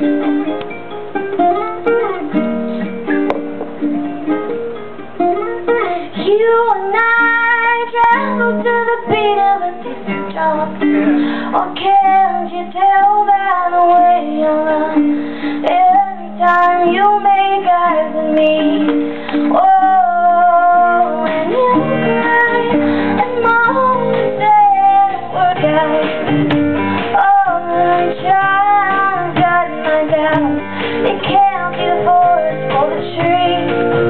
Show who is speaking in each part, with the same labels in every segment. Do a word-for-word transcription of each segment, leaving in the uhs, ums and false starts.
Speaker 1: You and I travel to the beat of a distant drum. Or can't you tell by the way you run? Every time you make eyes at me, oh, and you cry, and mom said work out. Oh, I'm trying to cut my doubts. It can't be the forest for the trees.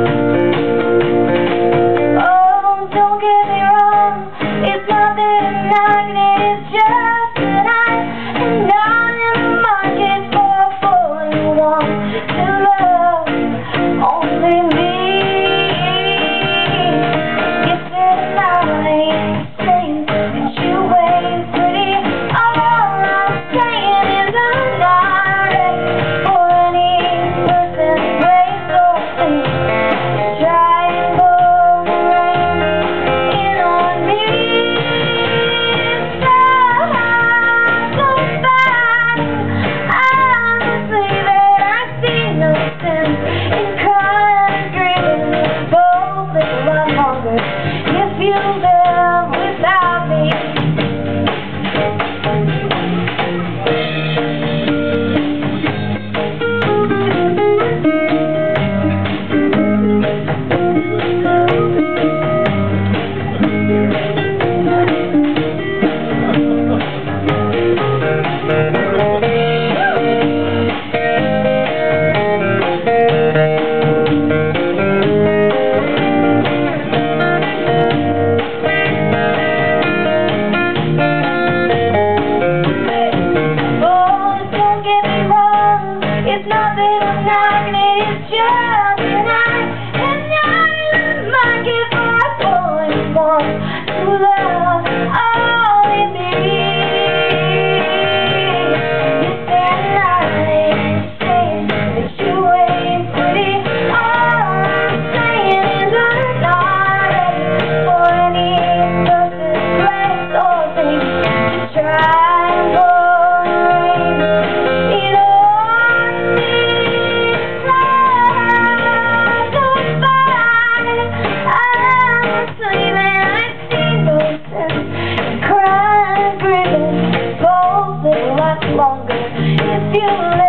Speaker 1: It's not that I'm knocking it, it's just that I am not in the market for a fool who wants to love only me. You said I'm saying that you ain't pretty. All I'm saying is I'm not ready for any person raised or thing. Try and go in on me. If you live without me, it's not that I'm knocking it, it's just that I am not in the market for a boy who wants to love only me. You said I'm saying that you ain't pretty. All I'm saying is I'm not ready for any person, place or thing to try and go. Longer if you